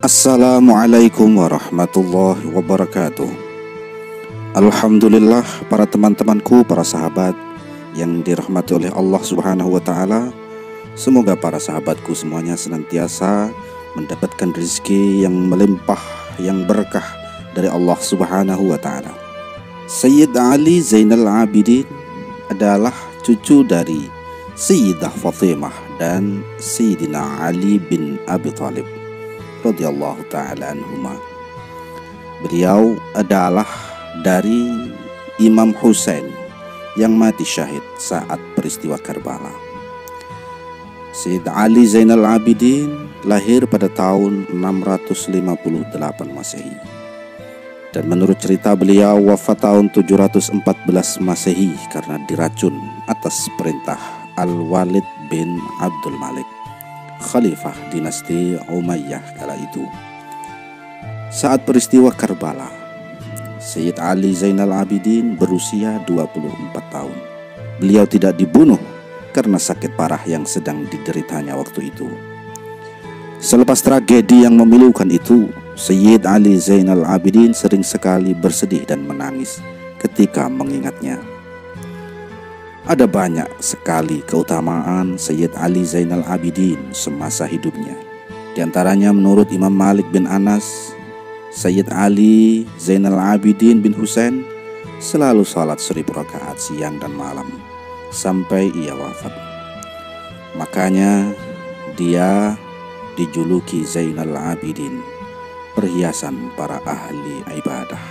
Assalamualaikum warahmatullahi wabarakatuh. Alhamdulillah, para teman-temanku, para sahabat yang dirahmati oleh Allah Subhanahu wa Ta'ala. Semoga para sahabatku semuanya senantiasa mendapatkan rezeki yang melimpah, yang berkah dari Allah Subhanahu wa Ta'ala. Sayyid Ali Zainal Abidin adalah cucu dari Sayyidah Fatimah dan Sayyidina Ali bin Abi Thalib radhiyallahu ta'ala anhuma. Beliau adalah dari Imam Husain yang mati syahid saat peristiwa Karbala. Sayyid Ali Zainal Abidin lahir pada tahun 658 Masehi, dan menurut cerita beliau wafat tahun 714 Masehi karena diracun atas perintah Al-Walid bin Abdul Malik, Khalifah dinasti Umayyah kala itu. Saat peristiwa Karbala, Sayyid Ali Zainal Abidin berusia 24 tahun. Beliau tidak dibunuh karena sakit parah yang sedang dideritanya waktu itu. Selepas tragedi yang memilukan itu, Sayyid Ali Zainal Abidin sering sekali bersedih dan menangis ketika mengingatnya. Ada banyak sekali keutamaan Sayyid Ali Zainal Abidin semasa hidupnya. Di antaranya menurut Imam Malik bin Anas, Sayyid Ali Zainal Abidin bin Husain selalu salat 1000 rakaat siang dan malam sampai ia wafat. Makanya dia dijuluki Zainal Abidin, perhiasan para ahli ibadah.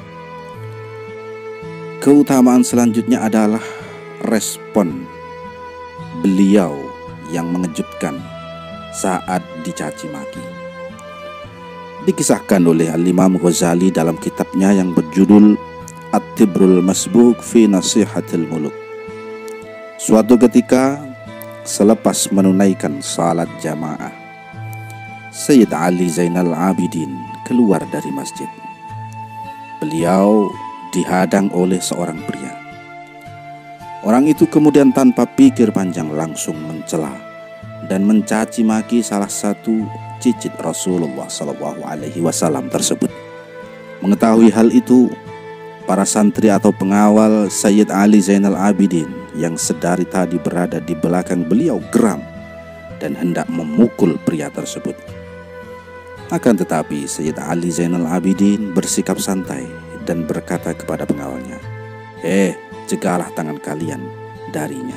Keutamaan selanjutnya adalah respon beliau yang mengejutkan saat dicaci maki. Dikisahkan oleh Al-Imam Ghazali dalam kitabnya yang berjudul At-Tibrul Masbuk fi Nasihatil Muluk. Suatu ketika selepas menunaikan salat jamaah, Sayyid Ali Zainal Abidin keluar dari masjid. Beliau dihadang oleh seorang pria. Orang itu kemudian tanpa pikir panjang langsung mencela dan mencaci maki salah satu cicit Rasulullah SAW tersebut. Mengetahui hal itu, para santri atau pengawal Sayyid Ali Zainal Abidin yang sedari tadi berada di belakang beliau geram dan hendak memukul pria tersebut. Akan tetapi Sayyid Ali Zainal Abidin bersikap santai dan berkata kepada pengawalnya, cegahlah tangan kalian darinya.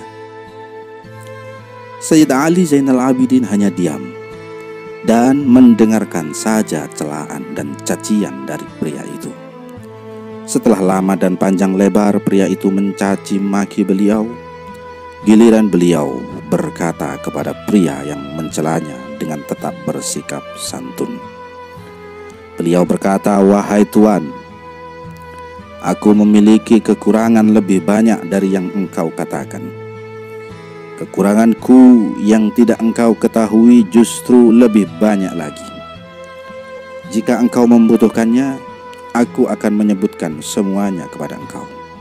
Sayyid Ali Zainal Abidin hanya diam dan mendengarkan saja celaan dan cacian dari pria itu. Setelah lama dan panjang lebar pria itu mencaci maki beliau, giliran beliau berkata kepada pria yang mencelanya dengan tetap bersikap santun. Beliau berkata, "Wahai Tuan, aku memiliki kekurangan lebih banyak dari yang engkau katakan. Kekuranganku yang tidak engkau ketahui justru lebih banyak lagi. Jika engkau membutuhkannya, aku akan menyebutkan semuanya kepada engkau."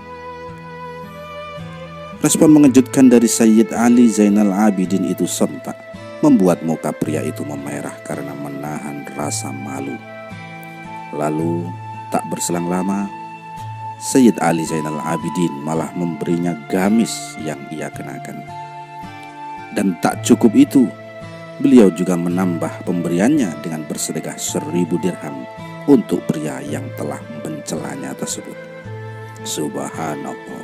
Respon mengejutkan dari Sayyid Ali Zainal Abidin itu sontak membuat muka pria itu memerah karena menahan rasa malu. Lalu tak berselang lama, Sayyid Ali Zainal Abidin malah memberinya gamis yang ia kenakan. Dan tak cukup itu, beliau juga menambah pemberiannya dengan bersedekah 1000 dirham untuk pria yang telah mencelanya tersebut. Subhanallah.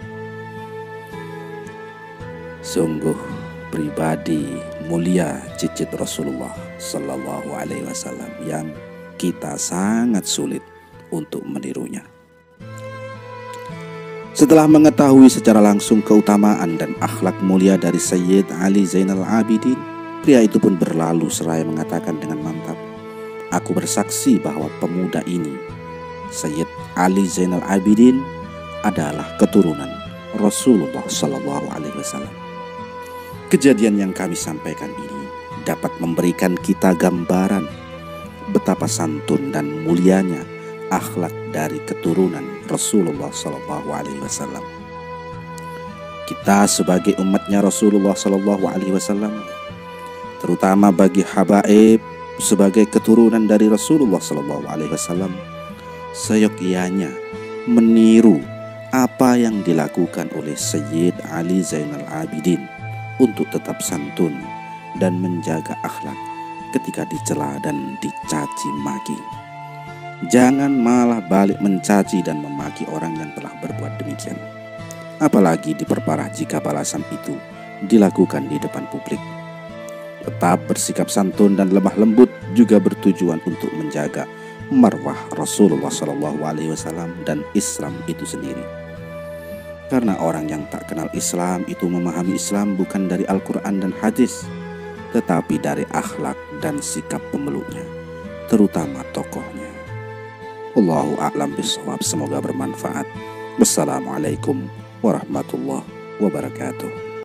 Sungguh pribadi mulia cicit Rasulullah Sallallahu Alaihi Wasallam yang kita sangat sulit untuk menirunya. Setelah mengetahui secara langsung keutamaan dan akhlak mulia dari Sayyid Ali Zainal Abidin, pria itu pun berlalu seraya mengatakan dengan mantap, "Aku bersaksi bahwa pemuda ini, Sayyid Ali Zainal Abidin, adalah keturunan Rasulullah Sallallahu Alaihi Wasallam." Kejadian yang kami sampaikan ini dapat memberikan kita gambaran betapa santun dan mulianya akhlak dari keturunan Rasulullah SAW. Kita sebagai umatnya Rasulullah SAW, terutama bagi habaib, sebagai keturunan dari Rasulullah SAW, seyogyanya meniru apa yang dilakukan oleh Sayyid Ali Zainal Abidin untuk tetap santun dan menjaga akhlak ketika dicela dan dicaci maki. Jangan malah balik mencaci dan memaki orang yang telah berbuat demikian. Apalagi diperparah jika balasan itu dilakukan di depan publik. Tetap bersikap santun dan lemah lembut juga bertujuan untuk menjaga marwah Rasulullah SAW dan Islam itu sendiri. Karena orang yang tak kenal Islam itu memahami Islam bukan dari Al-Quran dan hadis, tetapi dari akhlak dan sikap pemeluknya, terutama tokohnya. Allahu a'lam bishawab. Semoga bermanfaat. Wassalamualaikum warahmatullahi wabarakatuh.